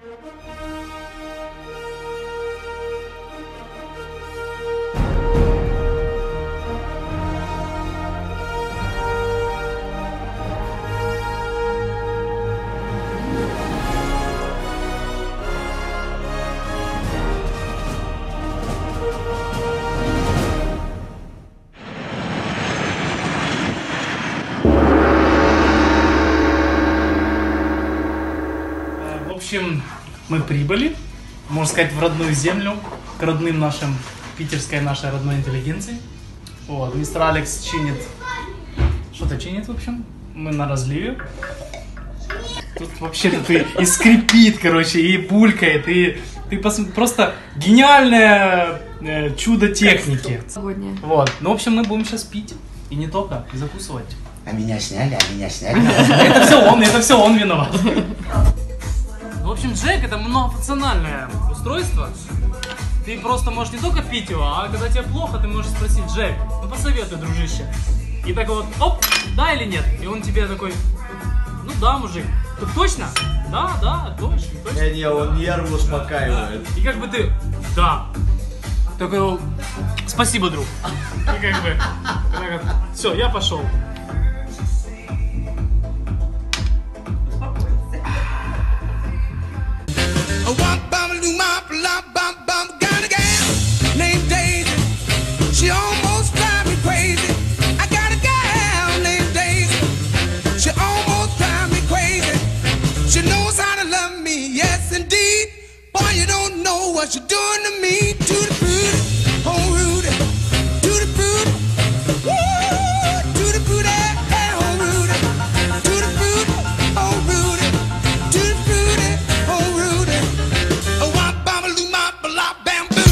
В общем, мы прибыли, можно сказать, в родную землю, к родным нашим, питерской нашей родной интеллигенции. Вот, мистер Алекс чинит, что-то чинит, в общем, мы на разливе. Тут вообще-то ты и скрипит, короче, и булькает, и ты просто гениальное чудо техники. Вот, ну, в общем, мы будем сейчас пить, и не только, и закусывать. А меня сняли, а меня сняли. Это все он виноват. В общем, Джек — это многофункциональное устройство. Ты просто можешь не только пить его, а когда тебе плохо, ты можешь спросить: Джек, ну посоветуй, дружище. И так вот, оп, да или нет? И он тебе такой: ну да, мужик. Так точно? Да, точно. Не, он нервы успокаивает. И как бы ты: да. Такой: спасибо, друг. И как бы, все, я пошел. She almost drives me crazy. I got a gal named Daisy. She almost drives me crazy. She knows how to love me, yes indeed. Boy, you don't know what you're doing to me. Tutti frutti, oh Rudy. Tutti frutti, woo. Tutti frutti, oh Rudy. Tutti frutti, oh Rudy. Tutti frutti, oh Rudy. Oh, wop, bam, loo, mop, blah, bam, boom.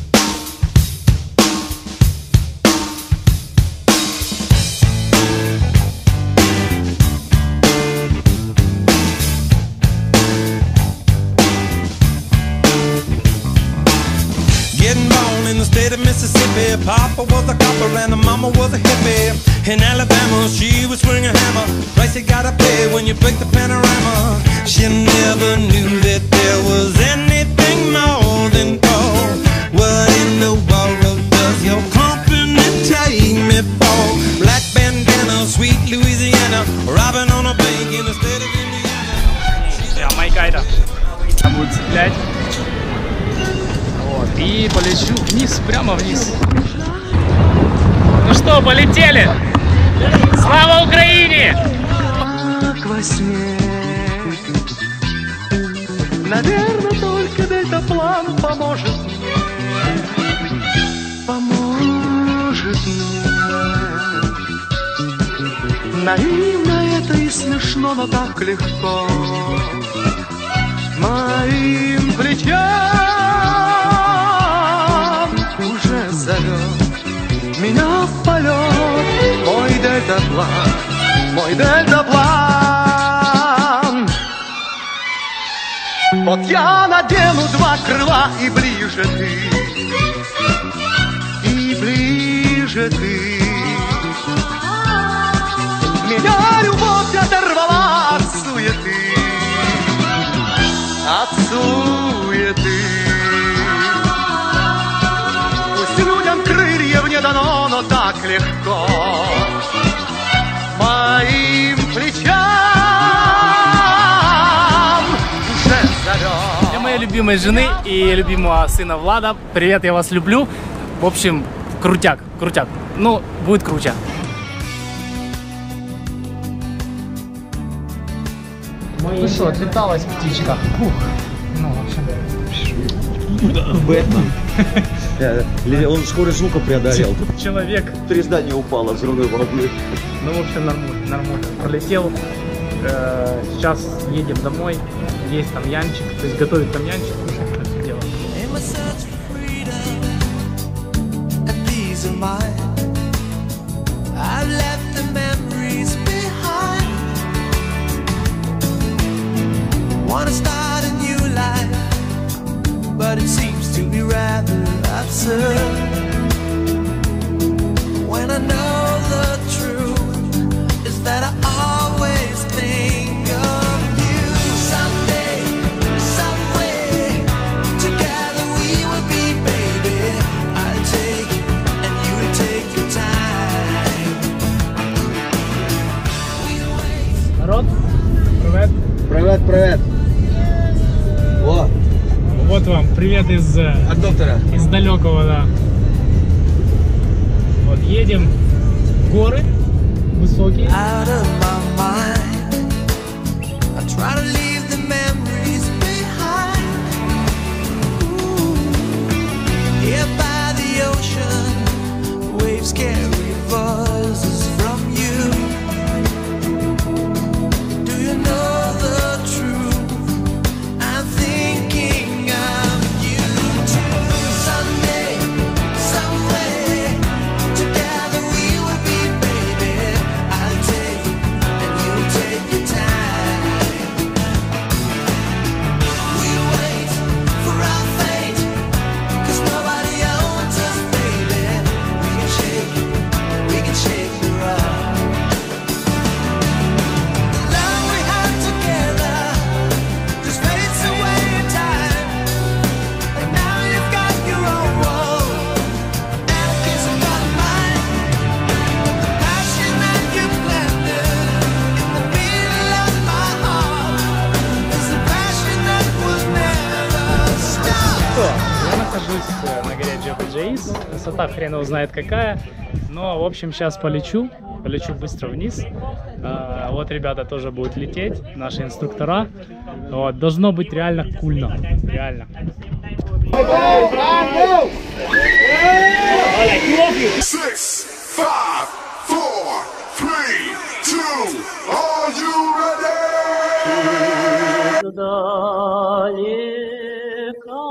State of Mississippi, Papa was a copper and the mama was a hippie. In Alabama, she was swinging a hammer. Price you gotta pay when you break the panorama. She never knew that there was anything more than gold. What in the world does your company take me for? Black bandana, sweet Louisiana, robbing on a bank in the state of Indiana. Я майка буду цеплять. Вот, и полечу вниз, прямо вниз. Ну что, полетели? Слава Украине! Как во сне. Наверное, только дельтаплан поможет мне. Поможет мне. Наивно это и смешно, но так легко. Моим плечам уже зовет меня в полет. Мой дельтаплан, мой дельтаплан. Вот я надену два крыла, и ближе ты, и ближе ты. Меня любовь оторвала от суеты, от суеты. Пусть людям крыльев не дано, но так легко моим плечам уже зовет. Для моей любимой жены и любимого сына Влада, привет, я вас люблю. В общем, крутяк, крутяк. Ну, будет круче. Ну что, отлеталась птичка. Фух. Ну, в общем. Бэтмен. Он скорость звука преодолел. Человек. 3 здания упало взрывной волной. Ну, в общем, нормально. Пролетел. Сейчас едем домой. Есть там янчик. То есть готовить там янчик. Это все дело. Wanna start a new life, but it seems to be rather absurd. When I know the truth is that I always think of you. Someday, Привет, привет. О, Вот вам привет из от доктора. далекого, да. Вот едем в горы высокие. Out of my mind, I try to leave the memories behind. Ooh. Here by the ocean, waves carry voices from you. Do you know the truth? I'm thinking of you too. Someday, someway, together we will be, baby. I'll take and you take your time. We wait for our fate, 'cause nobody owns us, baby. We can shake the rock. The love we had together just fades away in time. And now you've got your own world, and a kiss upon mine. The passion that you planted in the middle of my heart is a passion that will never stop. Я нахожусь на горе Джебел-Джейс. Высота хрен его знает какая. Но, в общем, сейчас полечу быстро вниз. Вот ребята тоже будут лететь, наши инструктора. Вот, должно быть реально кульно. Реально. 6, 5, 4, 3, 2, are you ready? Далеко,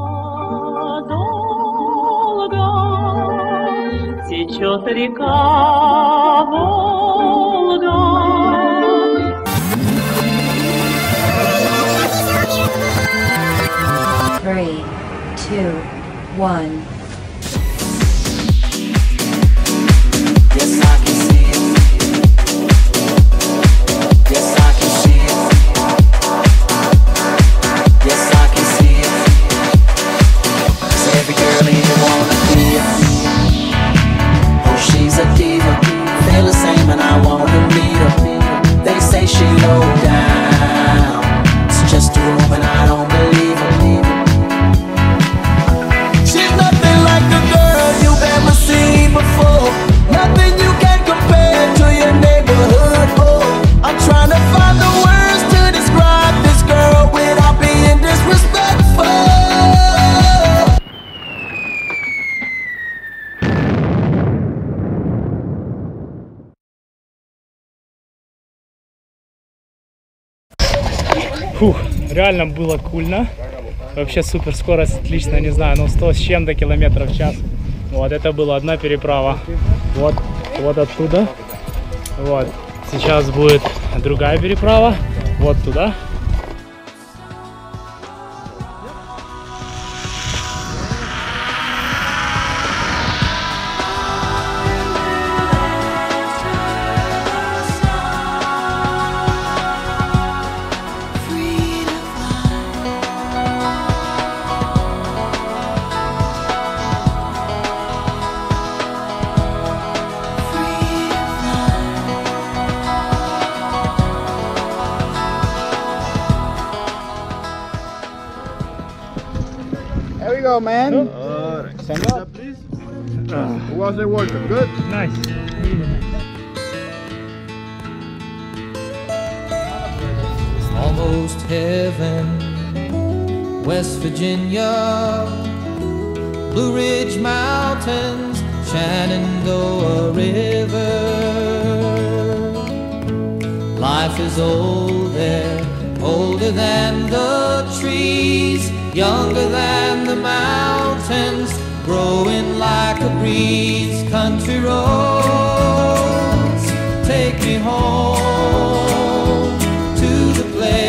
долго течет река Волга. 3, 2, 1. Yes, I can see it. Yes, I can see it. Yes, I can see it. 'Cause every girl in here wanna be her. Oh, she's a diva. Feel the same and I wanna meet her. They say she low down. It's just a room and I don't believe her. She's nothing like a girl you've ever seen before. Nothing you can compare to your neighborhood. Oh, I'm trying to find the words to describe this girl without being disrespectful. Фух, реально было кульно. Вообще супер скорость, отлично, не знаю, ну 100 с чем-то километров в час. Вот, это была одна переправа. Вот оттуда. Вот. Сейчас будет другая переправа. Вот туда. There we go, man. Stand up, please. Who was it working? Good. Nice. Almost heaven, West Virginia, Blue Ridge Mountains, Shenandoah River. Life is old there, older than the trees, younger than the mountains, growing like a breeze. Country roads take me home to the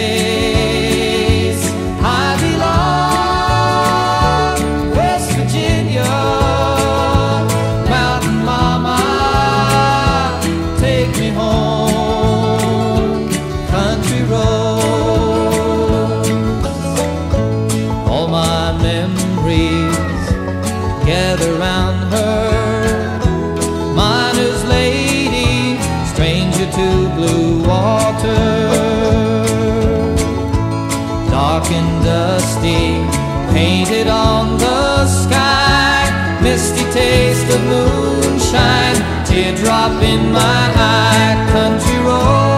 place I belong. West Virginia, Mountain Mama, take me home. Country roads, all my memories gather round her. Miner's lady, stranger to blue painted on the sky, misty taste of moonshine, teardrop in my eye, country road.